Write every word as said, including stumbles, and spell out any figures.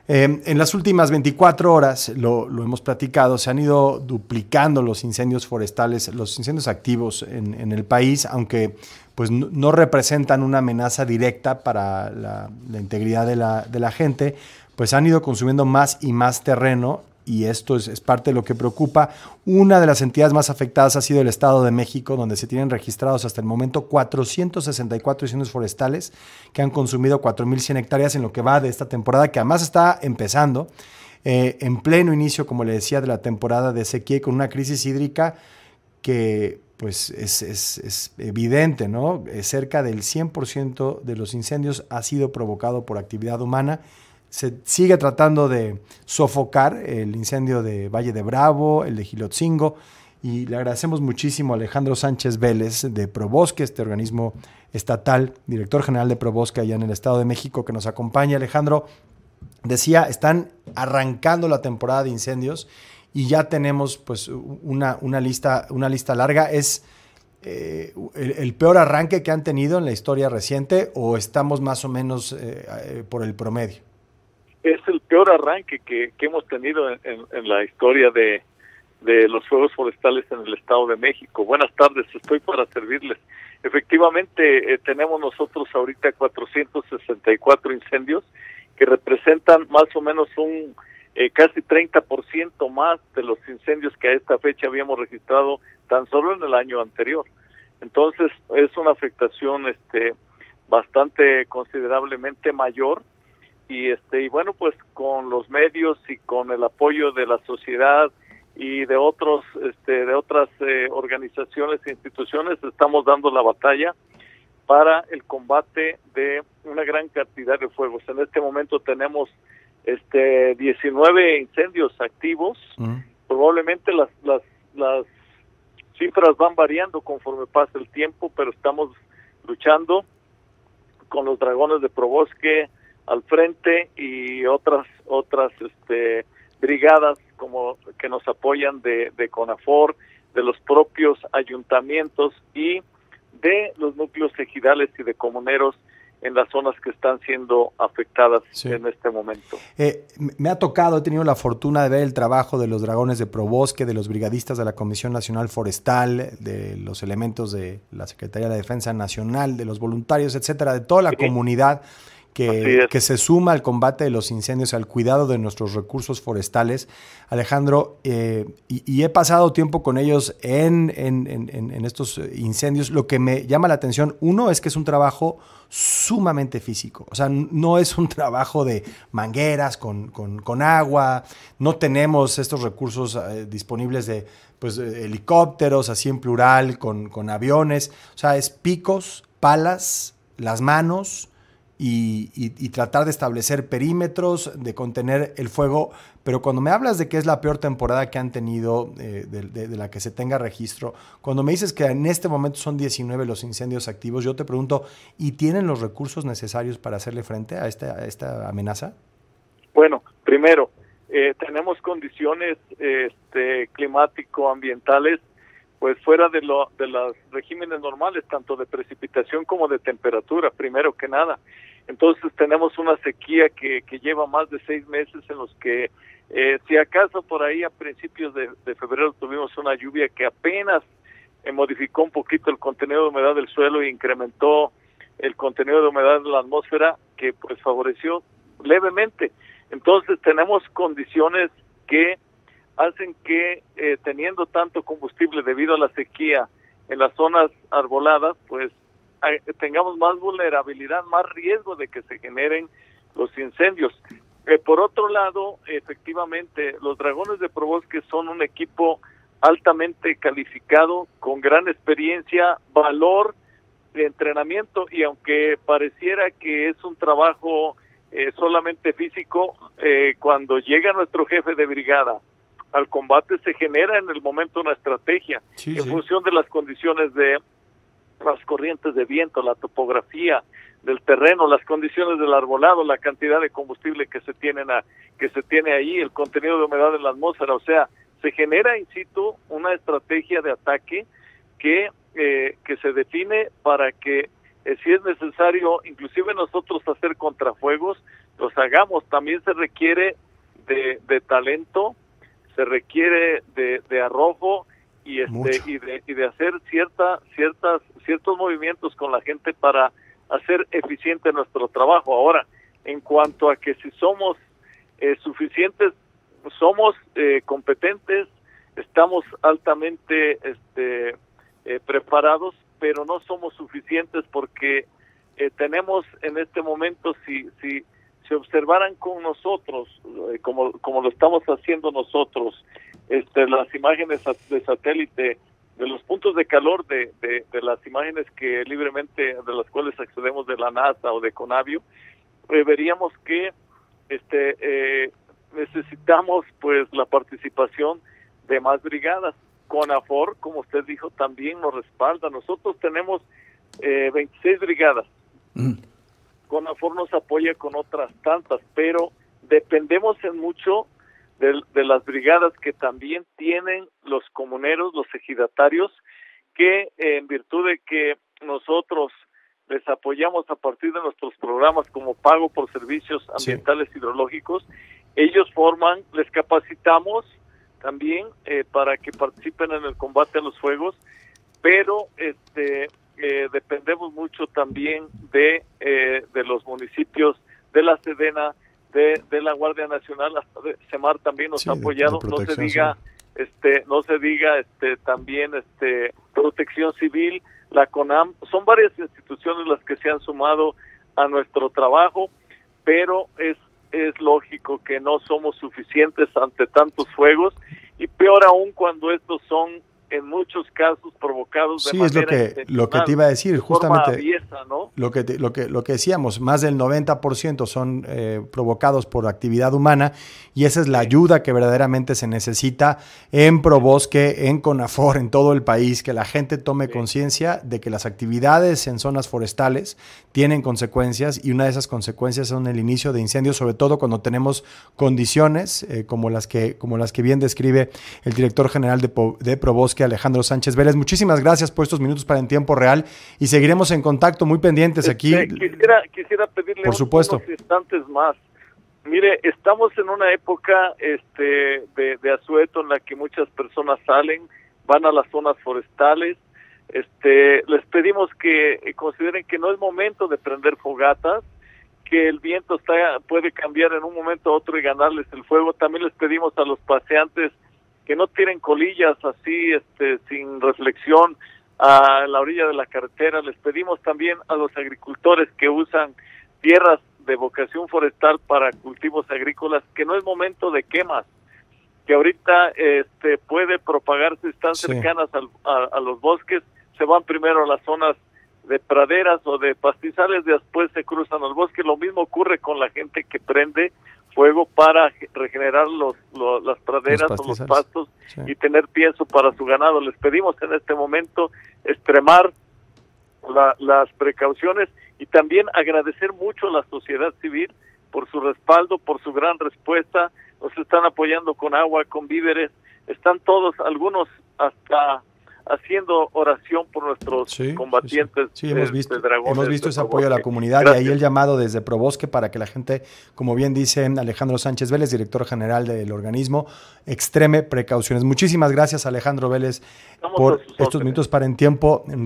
Eh, en las últimas veinticuatro horas, lo, lo hemos platicado, se han ido duplicando los incendios forestales, los incendios activos en, en el país, aunque pues, no, no representan una amenaza directa para la, la integridad de la, de la gente, pues han ido consumiendo más y más terreno. Y esto es, es parte de lo que preocupa. Una de las entidades más afectadas ha sido el Estado de México, donde se tienen registrados hasta el momento cuatrocientos sesenta y cuatro incendios forestales que han consumido cuatro mil cien hectáreas en lo que va de esta temporada, que además está empezando eh, en pleno inicio, como le decía, de la temporada de sequía y con una crisis hídrica que pues es, es, es evidente, ¿no? Cerca del cien por ciento de los incendios ha sido provocado por actividad humana. Se sigue tratando de sofocar el incendio de Valle de Bravo, el de Gilotzingo, y le agradecemos muchísimo a Alejandro Sánchez Vélez de Probosque, este organismo estatal, director general de Probosque allá en el Estado de México, que nos acompaña. Alejandro, decía, están arrancando la temporada de incendios y ya tenemos pues una, una, lista, una lista larga. ¿Es eh, el, el peor arranque que han tenido en la historia reciente o estamos más o menos eh, eh, por el promedio? Es el peor arranque que, que hemos tenido en, en, en la historia de, de los fuegos forestales en el Estado de México. Buenas tardes, estoy para servirles. Efectivamente, eh, tenemos nosotros ahorita cuatrocientos sesenta y cuatro incendios que representan más o menos un eh, casi treinta por ciento más de los incendios que a esta fecha habíamos registrado tan solo en el año anterior. Entonces, es una afectación este bastante considerablemente mayor. Y este y bueno, pues con los medios y con el apoyo de la sociedad y de otros este de otras eh, organizaciones e instituciones estamos dando la batalla para el combate de una gran cantidad de fuegos. En este momento tenemos este diecinueve incendios activos. Uh-huh. Probablemente las las las cifras van variando conforme pasa el tiempo, pero estamos luchando con los dragones de Probosque al frente y otras otras este brigadas como que nos apoyan de, de CONAFOR, de los propios ayuntamientos y de los núcleos ejidales y de comuneros en las zonas que están siendo afectadas sí. en este momento. Eh, me ha tocado, he tenido la fortuna de ver el trabajo de los dragones de Probosque, de los brigadistas de la Comisión Nacional Forestal, de los elementos de la Secretaría de la Defensa Nacional, de los voluntarios, etcétera, de toda la sí. comunidad Que, que se suma al combate de los incendios, al cuidado de nuestros recursos forestales. Alejandro, eh, y, y he pasado tiempo con ellos en, en, en, en estos incendios. Lo que me llama la atención, uno, es que es un trabajo sumamente físico. O sea, no es un trabajo de mangueras con, con, con agua, no tenemos estos recursos eh, disponibles de pues, helicópteros, así en plural, con, con aviones. O sea, es picos, palas, las manos, Y, y, y tratar de establecer perímetros, de contener el fuego. Pero cuando me hablas de que es la peor temporada que han tenido, eh, de, de, de la que se tenga registro, cuando me dices que en este momento son diecinueve los incendios activos, yo te pregunto, ¿y tienen los recursos necesarios para hacerle frente a esta, a esta amenaza? Bueno, primero, eh, tenemos condiciones este, climático-ambientales pues fuera de, lo, de los regímenes normales, tanto de precipitación como de temperatura, primero que nada. Entonces tenemos una sequía que, que lleva más de seis meses en los que, eh, si acaso por ahí a principios de, de febrero tuvimos una lluvia que apenas eh, modificó un poquito el contenido de humedad del suelo e incrementó el contenido de humedad de la atmósfera, que pues favoreció levemente. Entonces tenemos condiciones que hacen que eh, teniendo tanto combustible debido a la sequía en las zonas arboladas, pues eh, tengamos más vulnerabilidad, más riesgo de que se generen los incendios. Eh, por otro lado, efectivamente, los dragones de Probosque son un equipo altamente calificado, con gran experiencia, valor de entrenamiento, y aunque pareciera que es un trabajo eh, solamente físico, eh, cuando llega nuestro jefe de brigada al combate se genera en el momento una estrategia sí, en sí. función de las condiciones de las corrientes de viento, la topografía del terreno, las condiciones del arbolado, la cantidad de combustible que se tienen a, que se tiene ahí, el contenido de humedad en la atmósfera. O sea, se genera in situ una estrategia de ataque que eh, que se define para que eh, si es necesario, inclusive nosotros hacer contrafuegos, los hagamos. También se requiere de, de talento, se requiere de, de arrojo y este y de, y de hacer cierta ciertas ciertos movimientos con la gente para hacer eficiente nuestro trabajo. Ahora, en cuanto a que si somos eh, suficientes, somos eh, competentes, estamos altamente este eh, preparados, pero no somos suficientes porque eh, tenemos en este momento, si si se observaran con nosotros, eh, como como lo estamos haciendo nosotros, este las imágenes de satélite de los puntos de calor de, de, de las imágenes que libremente, de las cuales accedemos de la NASA o de Conavio, eh, veríamos que este eh, necesitamos pues la participación de más brigadas. CONAFOR, como usted dijo, también nos respalda. Nosotros tenemos eh, veintiséis brigadas. Mm. CONAFOR nos apoya con otras tantas, pero dependemos en mucho de, de las brigadas que también tienen los comuneros, los ejidatarios, que eh, en virtud de que nosotros les apoyamos a partir de nuestros programas como pago por servicios ambientales sí. hidrológicos, ellos forman, les capacitamos también eh, para que participen en el combate a los fuegos, pero este eh, dependemos mucho también de eh, de los municipios, de la Sedena, de, de la Guardia Nacional, hasta de SEMAR también nos sí, ha apoyado, no se diga sí. este no se diga este también este Protección Civil, la CONAM, son varias instituciones las que se han sumado a nuestro trabajo, pero es es lógico que no somos suficientes ante tantos fuegos, y peor aún cuando estos son en muchos casos provocados de sí, manera es lo que lo que te iba a decir, justamente aviesa, ¿no? lo que te, lo que lo que decíamos, más del noventa por ciento son eh, provocados por actividad humana, y esa es la ayuda que verdaderamente se necesita en Probosque, en CONAFOR, en todo el país, que la gente tome sí. conciencia de que las actividades en zonas forestales tienen consecuencias, y una de esas consecuencias son el inicio de incendios, sobre todo cuando tenemos condiciones eh, como las que como las que bien describe el director general de, de Probosque, Alejandro Sánchez Vélez. Muchísimas gracias por estos minutos para En Tiempo Real, y seguiremos en contacto, muy pendientes aquí. Este, quisiera, quisiera pedirle por supuesto. unos instantes más. Mire, estamos en una época este de, de asueto en la que muchas personas salen, van a las zonas forestales. Este, les pedimos que eh, consideren que no es momento de prender fogatas, que el viento está puede cambiar en un momento a otro y ganarles el fuego. También les pedimos a los paseantes que no tiren colillas así, este, sin reflexión a la orilla de la carretera. Les pedimos también a los agricultores que usan tierras de vocación forestal para cultivos agrícolas que no es momento de quemas, que ahorita este puede propagarse, están sí. cercanas al, a, a los bosques, se van primero a las zonas de praderas o de pastizales, después se cruzan al bosque. Lo mismo ocurre con la gente que prende fuego para regenerar los, los las praderas los o los pastos sí. y tener pienso para su ganado. Les pedimos en este momento extremar la, las precauciones, y también agradecer mucho a la sociedad civil por su respaldo, por su gran respuesta. Nos están apoyando con agua, con víveres, están todos, algunos hasta haciendo oración por nuestros sí, combatientes. Sí, sí. sí hemos visto, de dragones, hemos visto ese apoyo a la comunidad. Gracias. Y ahí el llamado desde Probosque para que la gente, como bien dice Alejandro Sánchez Vélez, director general del organismo, extreme precauciones. Muchísimas gracias, Alejandro Vélez, Estamos por estos minutos para En Tiempo.